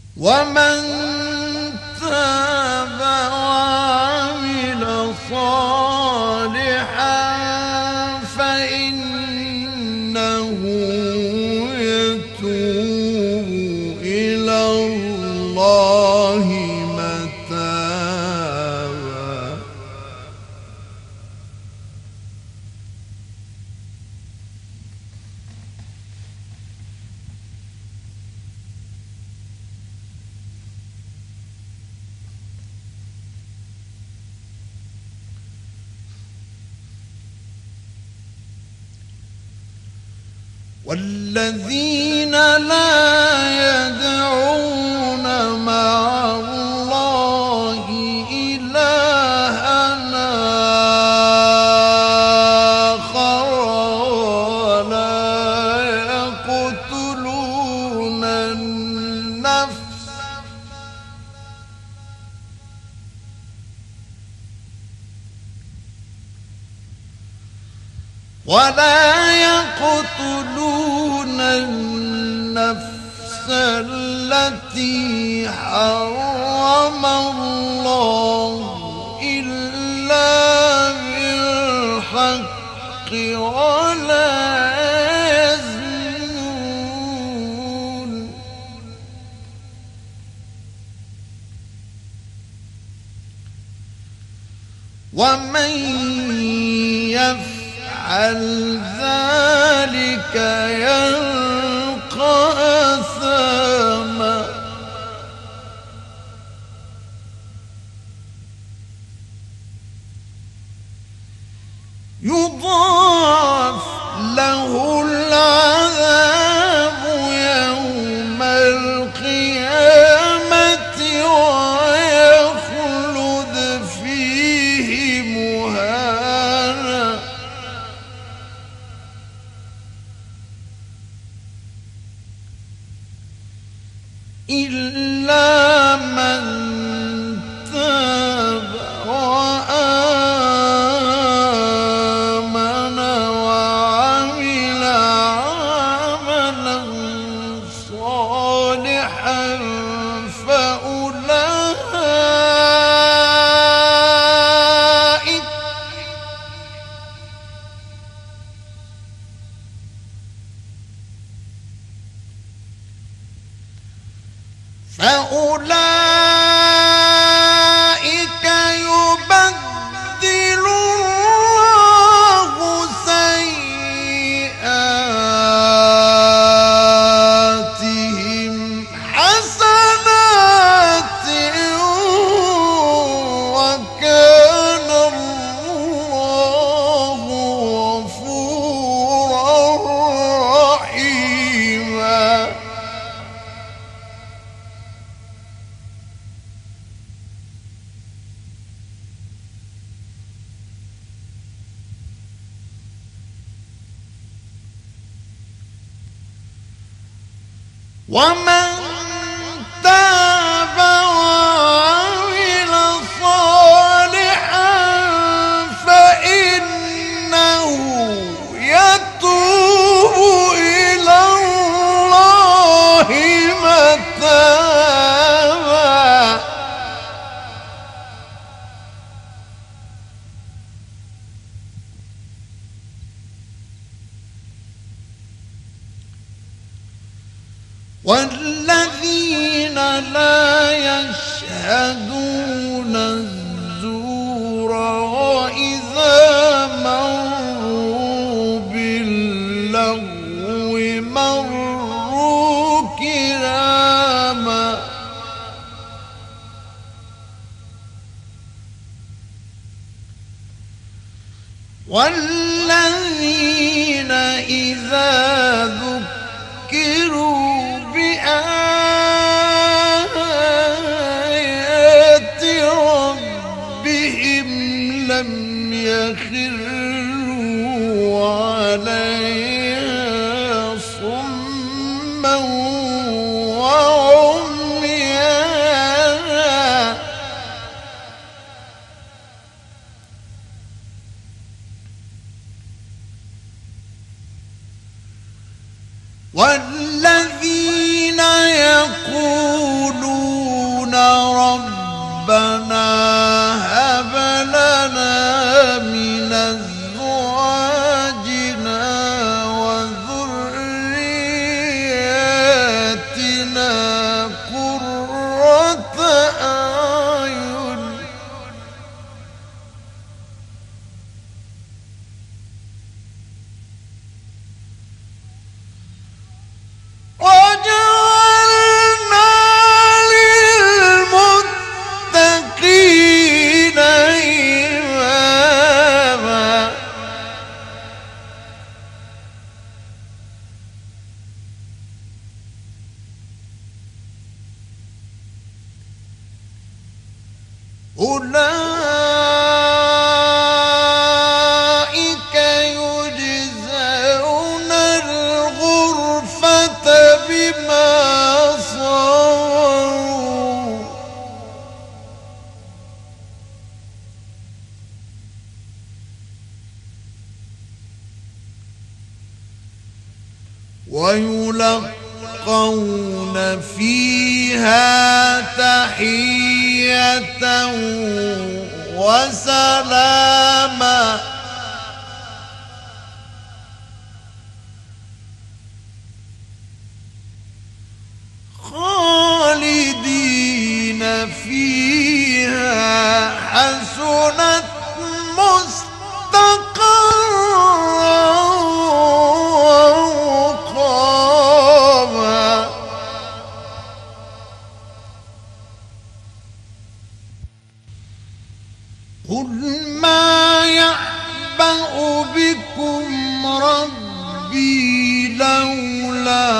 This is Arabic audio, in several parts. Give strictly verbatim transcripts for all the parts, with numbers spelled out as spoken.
ومن تاب وعمل صالحا فإنه يتوب إلى الله متابا. والذين لا يدعون مع الله إلها آخر ولا يقتلون النفس ولا يقتلون النفس التي حرم الله إلا بالحق ولا يزنون. ومن يفعل ذلك يلقى أثاما يضاعف له العذاب يوم القيامة ويخلد فيه مهانا. إلا من تاب وآمن وعمل عملا صالحا فأولئك فأولئك يبدل الله سيئاتهم حسنات وكان الله غفورا رحيما. ومن تاب وعمل صالحا فإنه يتوب إلى الله متابا. والذين لا يشهدون الزور وإذا مروا باللغو مروا كراما. والذين إذا ذكروا بآيات ربهم لم يخروا عليها صما وعميانا. قرة أعين وجعلنا للمتقين إماما أولئك يجزون الغرفة بما صبروا ويلقون فيها تحية وسلاما خالدين فيها حسنت مستقرا ومقاما قل ما يعبأ بكم ربي لولا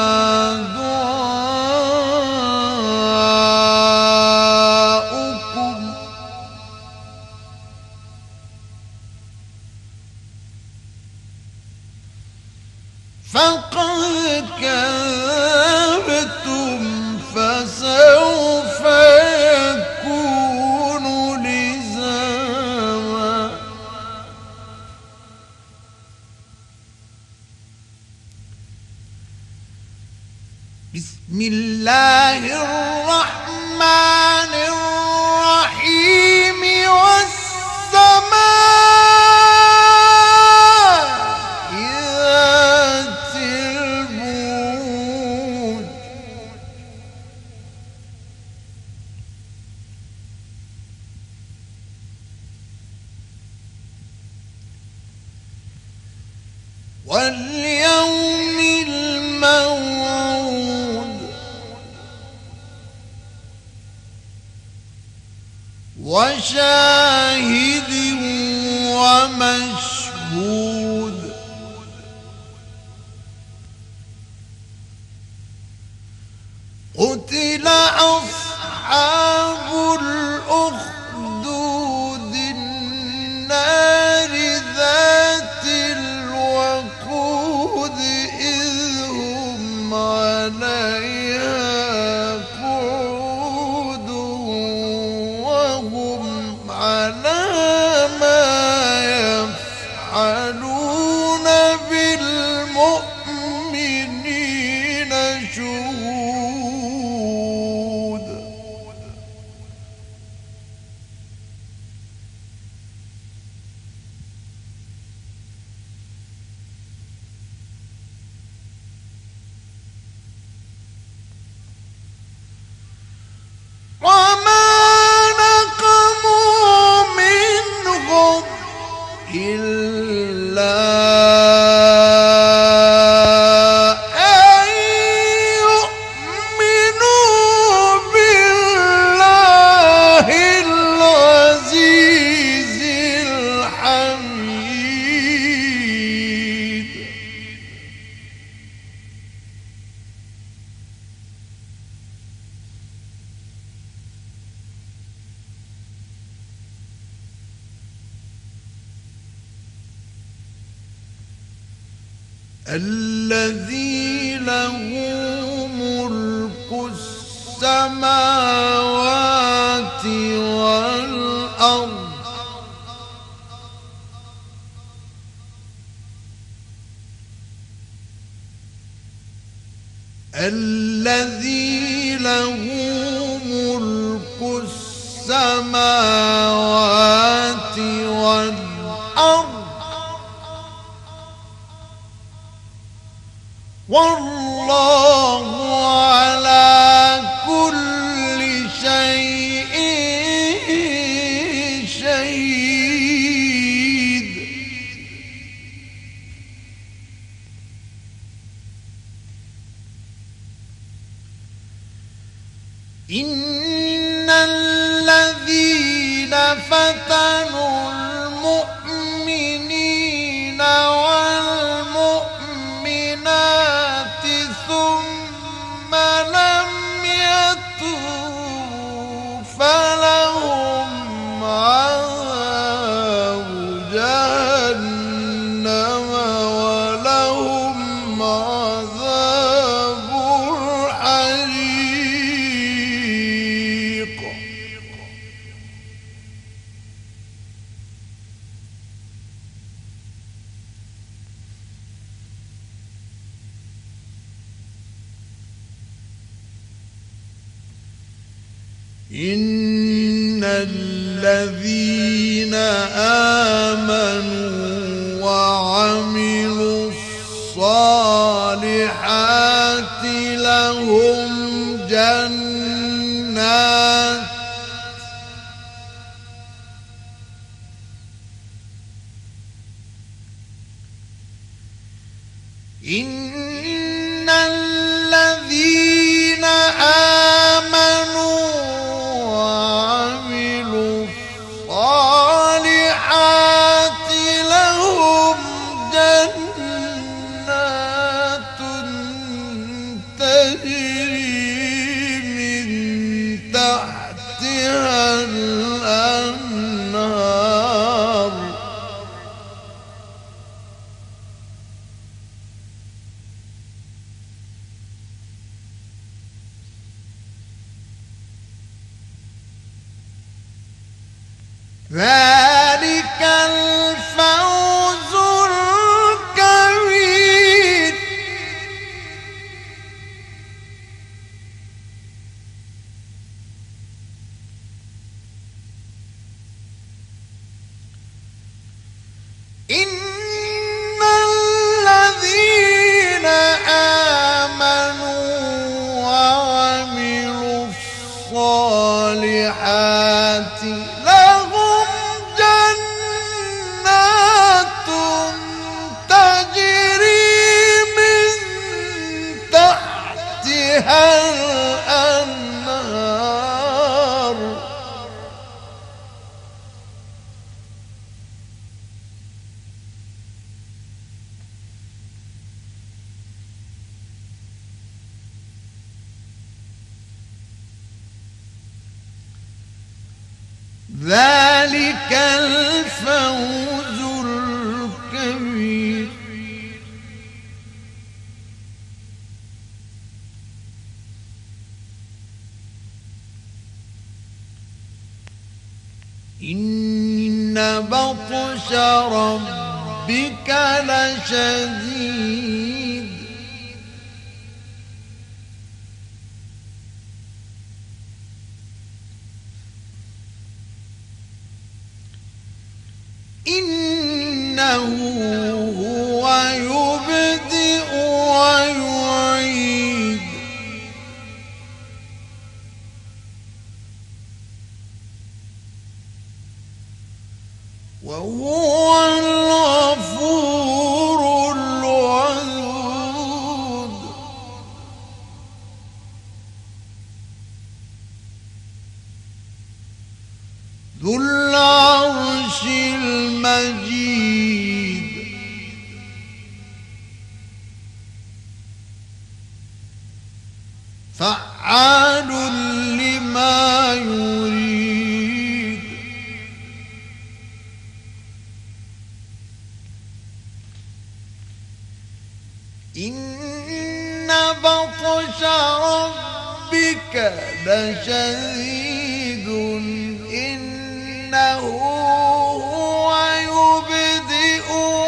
دعاؤكم فقد كذبتم فسوف يكون لزاما بسم الله الرحمن الرحيم والسماء ذات البروج واليوم الموعود وشاهد ومشهود قتل أصحاب الأخدود النار ذات الوقود إذ هم عليها قعود وهم على ما يفعلون بالمؤمنين شهود وما نقموا منهم إلا أن يؤمنوا بالله العزيز الحميد الذي له ملك السماوات والأرض الذي له ملك السماوات والأرض والله على إن الذين فتنوا المؤمنين والمؤمنات ثم لم يتوبوا فلهم عذاب جهنم ولهم عذاب الحريق. إن الذين آمنوا وعملوا الصالحات لهم جنات إن الذين آمنوا وعملوا الصالحات لهم جنات تجري من تحتها الأنهار ذلك الفوز الكبير. إن الذين آمنوا وعملوا الصالحات لهم جنات تجري من تحتها الأنهار ذلك الفوز الكبير. إن بطش ربك لشديد إنه هو يبدئ ويعيد وهو الغفور الودود. ذو العرش المجيد فعال لما يريد. إن بطش ربك لشديد إنه هو يبدئ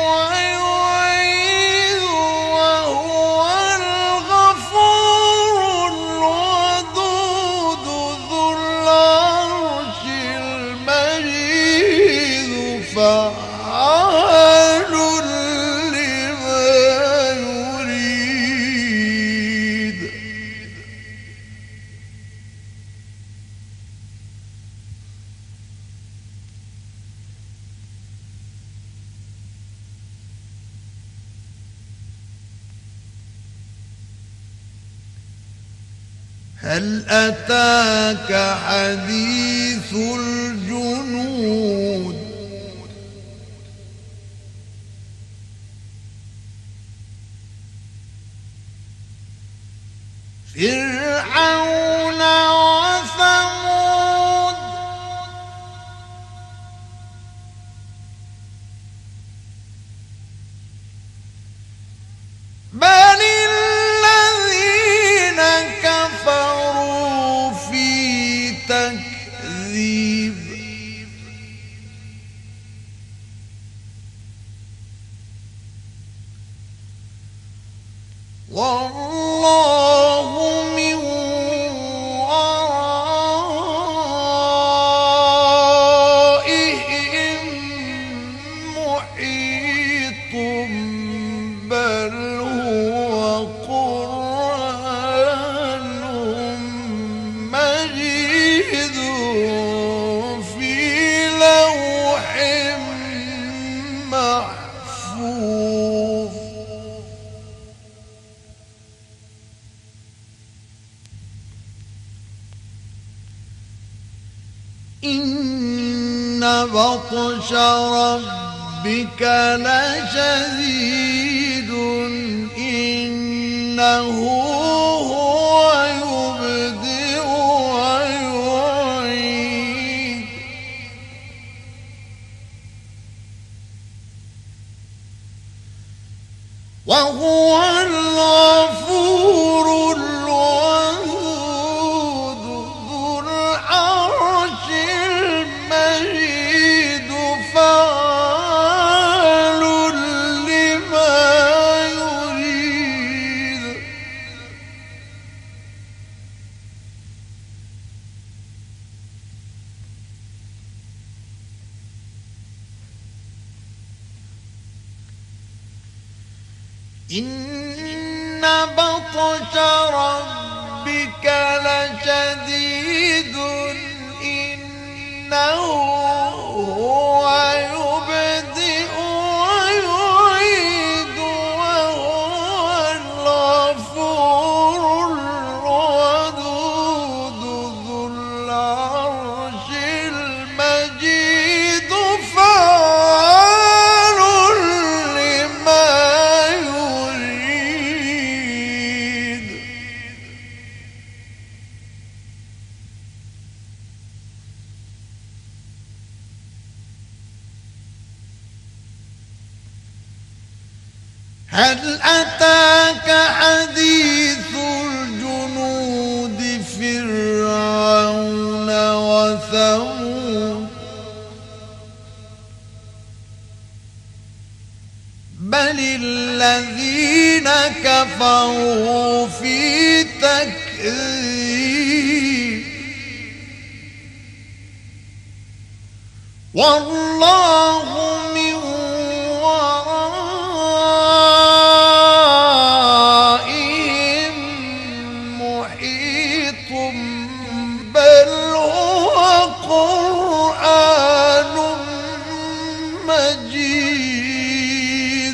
ويعيد وهو الغفور الودود ذو العرش المجيد فعال لما يريد. هل أتاك حديث الجنود فرعون وثمود بل الذين كفروا في تكذيب والله من ورائهم محيط بل هو قرآن مجيد في لوح محفوظ إن بطش ربك لشديد إنه هو يبدئ ويعيد وهو الغفور الودود ذو العرش المجيد فعال لما يريد إن بطش ربك لشديد إنه هو يبدئ ويعيد وهو الغفور الودود ذو العرش المجيد فعال لما يريد هل أتاك حديث الجنود فرعون وثمود بل الذين كفروا في تكذيب والله من ورائهم محيط بل هو قرآن مجيد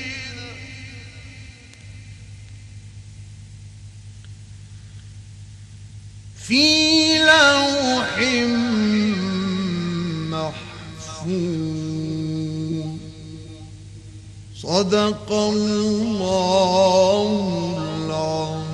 في لوح محفوظ صدق الله العظيم.